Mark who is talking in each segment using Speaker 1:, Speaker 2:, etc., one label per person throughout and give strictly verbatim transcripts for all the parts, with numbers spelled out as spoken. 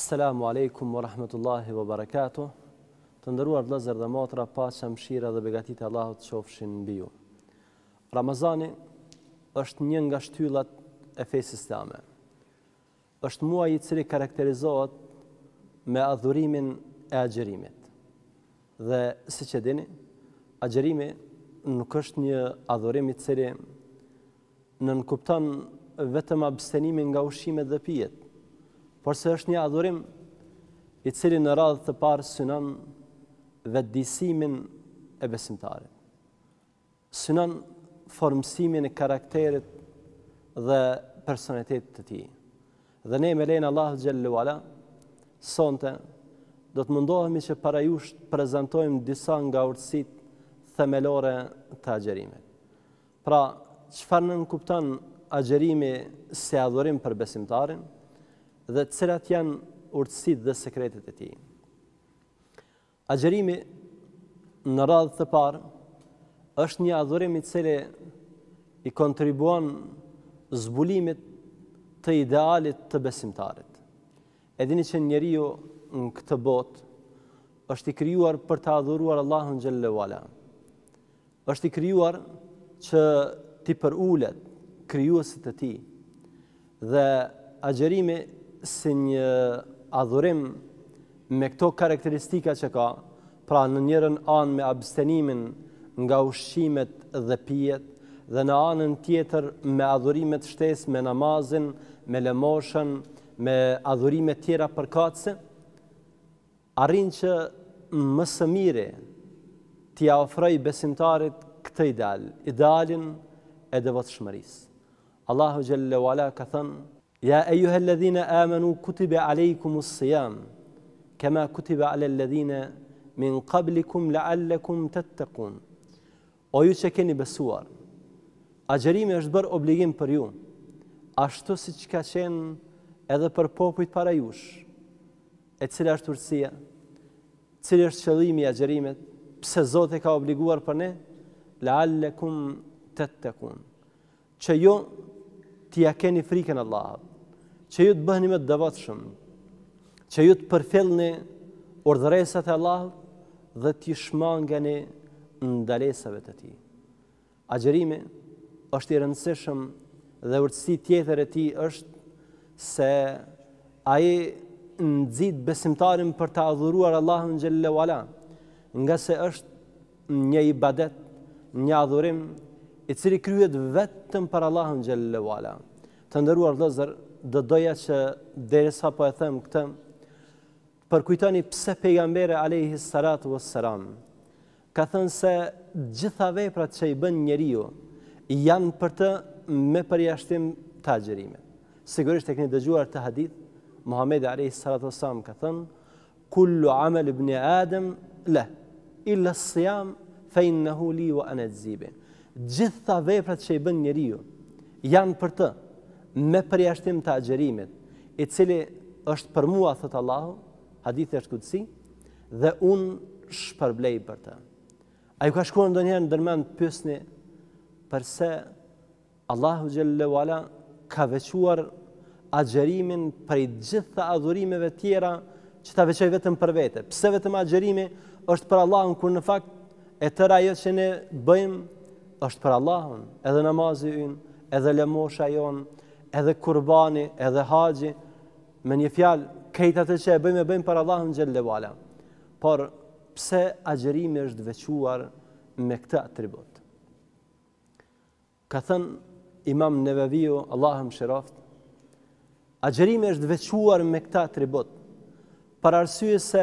Speaker 1: Assalamu alaikum wa rahmatullahi wa barakatuh. Të nderuar vëllezër dhe motra, paqja, mëshira dhe begatit e Allahut qofshin mbi ju. Ramazani është një nga shtyllat e fesë islame. Është muaji i cili karakterizohet me adhurimin e agjerimit. Dhe siç e dini, agjerimi nuk është një adhurim i cili nënkupton vetëm abstenimin nga ushqimet dhe pijet, por se është një adhurim i cili në radhë të parë synon vetëdijsimin e besimtarit. Synon formësimin e karakterit dhe personalitetit të tij. Dhe ne me lejnë Allahu xhallahu ala sonte do të mundohemi që para jush të prezantojmë disa nga urtësitë themelore të agjerimit. Pra, çfarë nënkupton agjerimi si adhurim për besimtarin dhe cilat janë urtësitë dhe sekretet e tij. Agjerimi në radhë të parë është një adhurim i cili i kontribuon zbulimit të idealit të besimtarit. E dini që njeriu në këtë botë është i krijuar për të adhuruar Allahun xhallahu ala. Është i krijuar që t'i përulet krijuesit e tij. Dhe agjerimi si një adhurim me këto karakteristika që ka, pra në njërën anë me abstenimin nga ushqimet dhe pijet, dhe në anën tjetër me adhurimet shtesë, me namazin, me lëmoshën, me adhurimet tjera përkatëse, arrin që më së miri t'ia ofroj besimtarit këtë ideal, idealin e devotshmërisë. Allahu xhallahu ala ka thënë: Ja ejuhalladhina amanu kutiba alejkumus siyam kama kutiba alal ladhina min qablikum la'allakum tattaqun. O ju që keni besuar, agjerimi është bërë obligim për ju, ashtu siç ka qenë edhe për popujt para jush. E cila është urtësia? Cili është qëllimi i agjerimit? Pse Zoti ka obliguar për ne? La'allakum tattaqun. Që ju t'ia keni frikën Allahut, që ju të bëheni më të devotshëm, që ju të përfillni urdhëresat e Allahut dhe t'i shmangeni ndalesave të tij. Agjerimi është i rëndësishëm dhe urtësi tjetër e tij është se ai nxit besimtarin për të adhuruar Allahun xhallahu ala, nga se është një ibadet, një adhurim i cili kryhet vetëm për Allahun xhallahu ala. Të nderuar vëllezër, do doja që derisa po e them këtë, përkujtoni pse pejgamberi alayhi salatu wassalam ka thënë se gjitha veprat që i bën njeriu janë për të me përjashtim të agjerimit. Sigurisht e keni dëgjuar të hadith, Muhamedi alayhi salatu wassalam ka thënë: Kullu amal ibn Adam la illa as-siyam fa innahu li wa ana ajzibe. Gjitha veprat që i bën njeriu janë për të me përjashtim të agjerimit, i cili është për mua, thot Allahu, hadithi është kutsi, dhe unë shpërblej për të. A ju ka shkuar ndonjëherë ndërmend të pyesni përse Allahu xhallahu ala ka veçuar agjerimin prej gjitha adhurimeve tjera që ta veçoj vetëm për vete? Pse vetëm agjerimi është për Allahun, kur në fakt e tëra ajo që ne bëjmë është për Allahun, edhe namazi ynë, edhe lëmosha jonë, edhe kurbani, edhe haxhi, me një fjalë, krejt atë që e bëjmë e bëjmë për Allahun xhallahu ala. Por pse agjerimi është veçuar me këtë atribut? Ka thënë Imam Neveviu, Allahu mëshiroft, agjerimi është veçuar me këtë atribut, për arsye se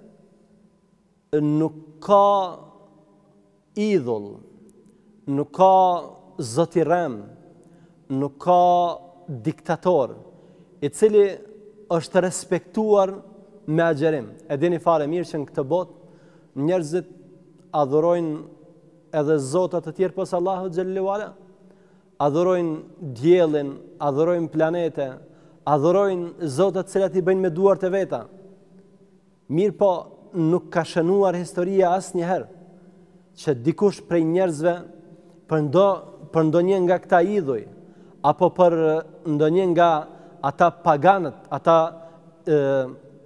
Speaker 1: nuk ka idhull, nuk ka zotirem, nuk ka diktator i cili është respektuar me agjerim. E dini fare mirë që në këtë botë njerëzit adhurojnë edhe zotat të tjerë pas Allahut xhallahu ala, adhurojnë diellin, adhurojnë planete, adhurojnë zotat të cilat i bëjnë me duart e veta. Mirë po, nuk ka shënuar historia asnjëherë që dikush prej njerëzve për ndo për ndonjë nga këta idhuj, apo për ndonjë nga ata paganët, ata e,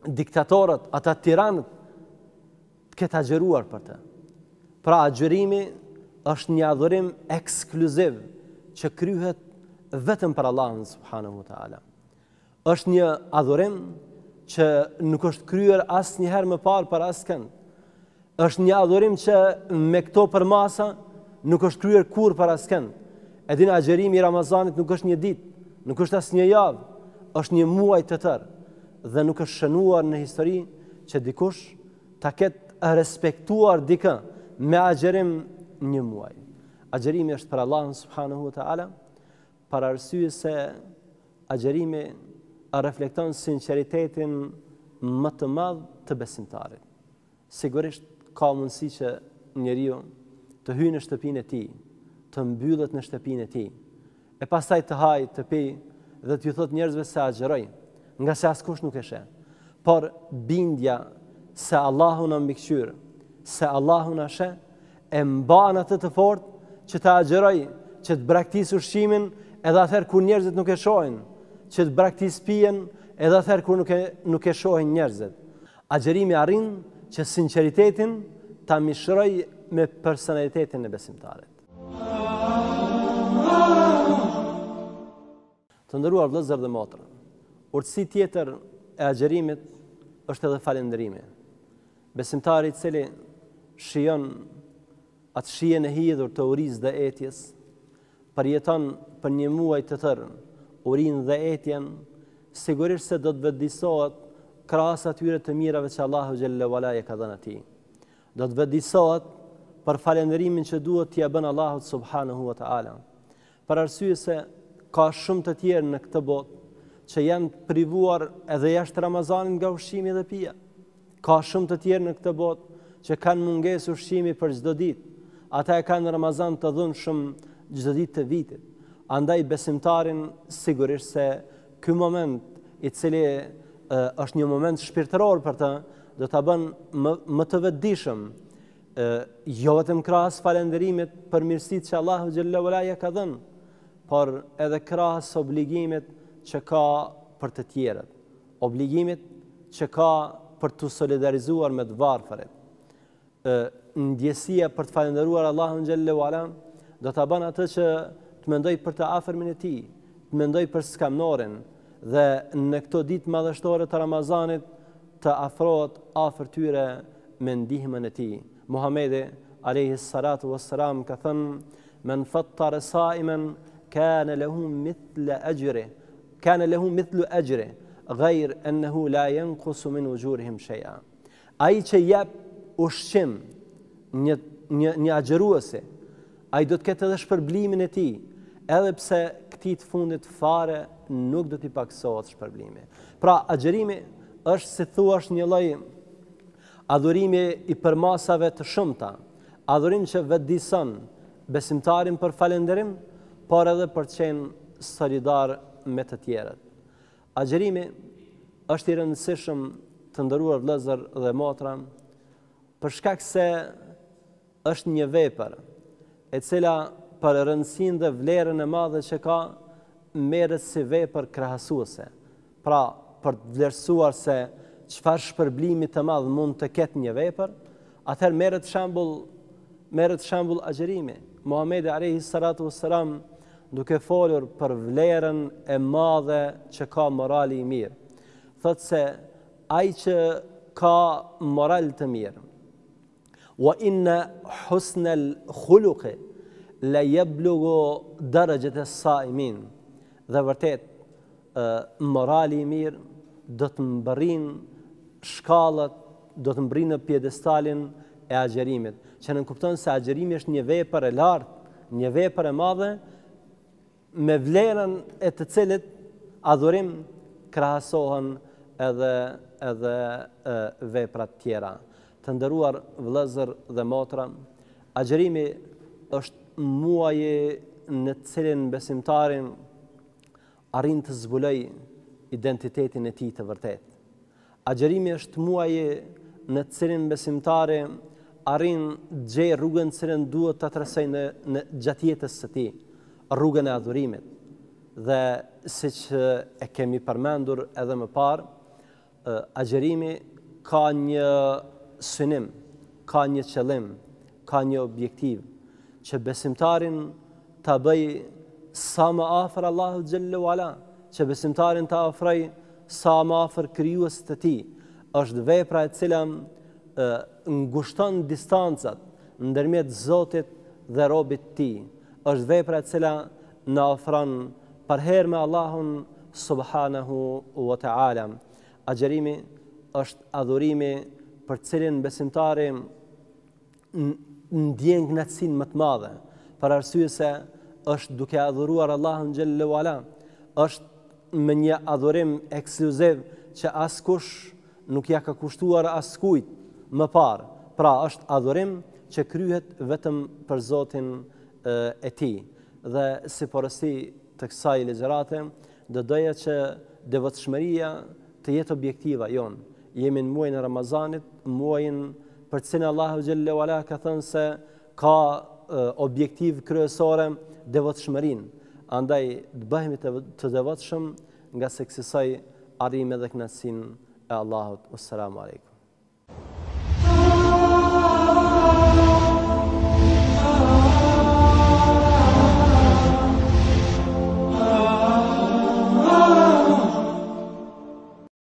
Speaker 1: diktatorët, ata tiranët, këtë agjeruar për të. Pra agjerimi është një adhurim ekskluziv që kryhet vetëm për Allahun subhanahu wa taala. Është një adhurim që nuk është kryer asnjëherë më parë për askënd. Është një adhurim që me këto përmasa nuk është kryer kurrë për askënd. E dini, agjerimi i Ramazanit nuk është një ditë, nuk është as një javë, është një muaj të tërë dhe nuk është shënuar në histori që dikush ta ketë respektuar dikë me agjerim një muaj. Agjerimi është për Allahun subhanahu wa taala, për arsye se agjerimi reflekton sinqeritetin më të madh të besimtarit. Sigurisht ka mundësi që njeriu të hyjë në shtëpinë e tij, të mbyllet në shtëpinë e tij, e pastaj të hajë, të pijë dhe t'ju thot njerëzve se agjeroj, nga se askush nuk e sheh. Por bindja se Allahu na mbikëqyr, se Allahu na sheh, e mban atë të fortë që të agjeroj, që të braktis ushqimin edhe atëherë kur njerëzit nuk e shohin, që të braktis pijen edhe atëherë kur nuk e, nuk e shohin njerëzit. Agjerimi arrin që sinqeritetin ta mishroj me personalitetin e besimtarit. Të nderuar vëllezër dhe motra, urtësi tjetër e agjerimit është edhe falënderimi. Besimtari i cili shijon atë shijen e hidhur të urisë dhe etjes, përjeton për një muaj të tërë urinë dhe etjen, sigurisht se do të vëdësohet krahas atyre të mirave që Allahu xhalla wala e ka dhënë atij. Do të vëdësohet për falënderimin që duhet t'ia bën Allahut subhanahu wa taala. Për arsye se ka shumë të tjerë në këtë botë që janë privuar edhe jashtë Ramazanit nga ushqimi dhe pija. Ka shumë të tjerë në këtë botë që kanë mungesë ushqimi për çdo ditë. Ata e kanë Ramazan të dhunshëm çdo ditë të vitit. Andaj besimtarin sigurisht se ky moment i cili e, është një moment shpirtëror për të, do ta bën më, më të vetëdijshëm, jo vetëm krahas falënderimit për mirësitë që Allahu xhalla wala ja ka dhënë, por edhe krahas obligimit që ka për të tjerët, obligimit që ka për të solidarizuar me të varfërit. Ndjesia për të falënderuar Allahun xhalla wala do ta bën atë që të mendoj për të afërmin e tij, të mendoj për skamnorin dhe në këto ditë madhështore të Ramazanit të afrohet afër tyre me ndihmën e tij. Muhamedi alayhi salatu wassalam ka thënë: "Men fattara sa'iman kana lahu mithlu ajri, kana lahu mithlu ajri, ghayr annahu la yanqusu min ujurihim shay'a." Ai që jep ushqim një një një agjeruesi, ai do të ketë edhe shpërblimin e tij, edhe pse këtij të fundit fare nuk do t'i paksohet shpërblimi. Pra, agjerimi është si thuash një lloj adhurimi i përmasave të shumta, adhurim që vetëdijson besimtarin për falënderim, por edhe për të qenë solidar me të tjerët. Agjerimi është i rëndësishëm, të nderuar vëllezër dhe motra, për shkak se është një vepër e cila për rëndësinë dhe vlerën e madhe që ka merret si vepër krahasuese. Pra, për të vlerësuar se çfarë shpërblimi të madh mund të ketë një vepër, atëherë merret shembull merret shembull agjerimi. Muhamedi alayhi salatu wassalam, duke folur për vlerën e madhe që ka morali i mirë, thotë se ai që ka moral të mirë, wa inna husnal khuluqi la yablughu darajat as-sa'imin. Dhe vërtet, morali i mirë do të mbërrin shkallët, do të mbërrin në pjedestalin e agjerimit, që nënkupton se agjerimi është një vepër e lartë, një vepër e madhe, me vlerën e të cilit adhurim krahasohen edhe edhe e, veprat tjera. Të nderuar vëllezër dhe motra, agjerimi është muaji në të cilin besimtarin arrin të zbuloj identitetin e tij të vërtet. Agjerimi është muaji në të cilin besimtari arrin të gjejë rrugën që cilën duhet ta trasojë në, në gjatë jetës së tij, rrugën e adhurimit. Dhe siç e kemi përmendur edhe më parë, agjerimi ka një synim, ka një qëllim, ka një objektiv, që besimtarin ta bëj sa më afër Allahut xhallahu ala, që besimtarin ta afroj sa më afër krijuesit të tij. Është vepra e cila ngushton distancat ndërmjet Zotit dhe robit të tij. Është vepra e cila na ofron përherë me Allahun subhanahu wa ta'ala. Agjerimi është adhurimi për cilin besimtari ndjen kënaqësinë më të madhe, për arsye se është duke adhuruar Allahun xhallahu ala, është me një adhurim ekskluziv që askush nuk ja ka kushtuar askujt më parë. Pra është adhurim që kryhet vetëm për Zotin e tij. Dhe si porosi të kësaj ligjërate, do doja që devotshmëria të jetë objektiva jon. Jemi në muajin e Ramazanit, muajin për cilin Allahu xhallahu ala ka thënë se ka objektiv kryesore devotshmërinë. Andaj të bëhemi të devotshëm, nga se kësaj arrijmë edhe kënaqësinë e Allahut. Assalamu alaikum.